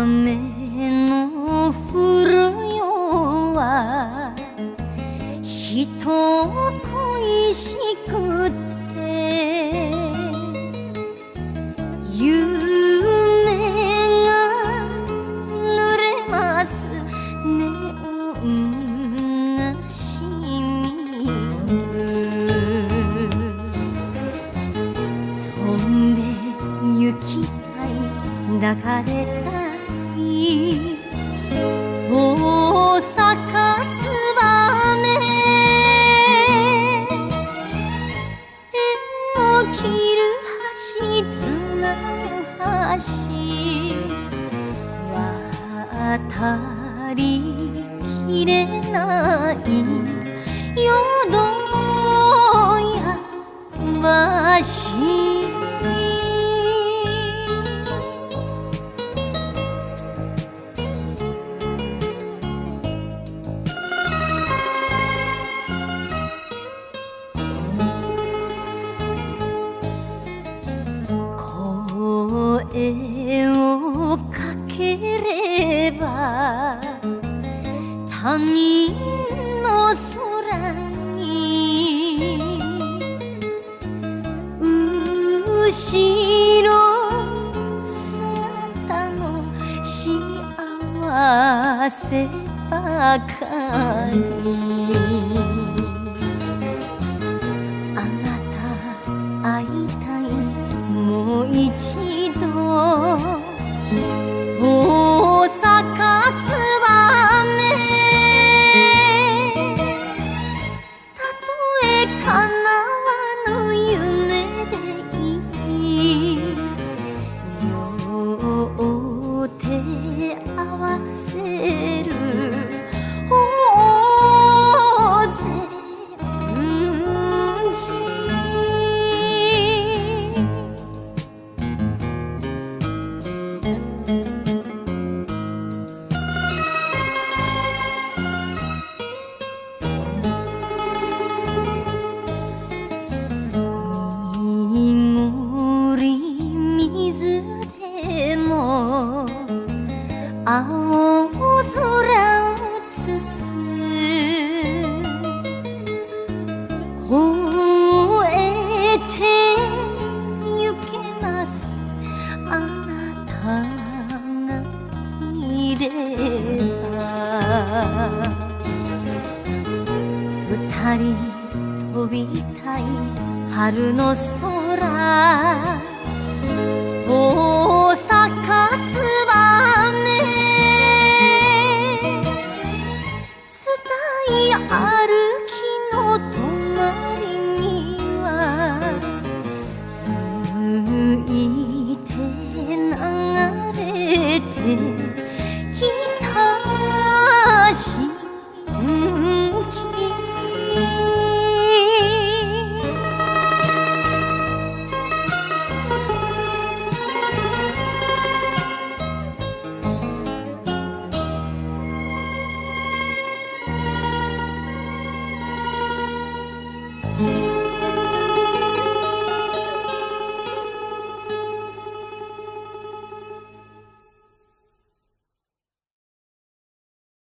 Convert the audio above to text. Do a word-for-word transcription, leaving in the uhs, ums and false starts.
雨の降る夜は人恋しくて夢が濡れますネオンがしみる飛んで行きたい抱かれたい大阪つばめ縁を切る橋つなぐ橋渡りきれない淀屋橋声をかければ他人の空に後ろ姿の幸せばかりあなた会いたいもう一度大阪つばめたとえ叶わぬ夢でいい両手合わせる大勢青空映す越えてゆけますあなたがいれば二人飛びたい春の空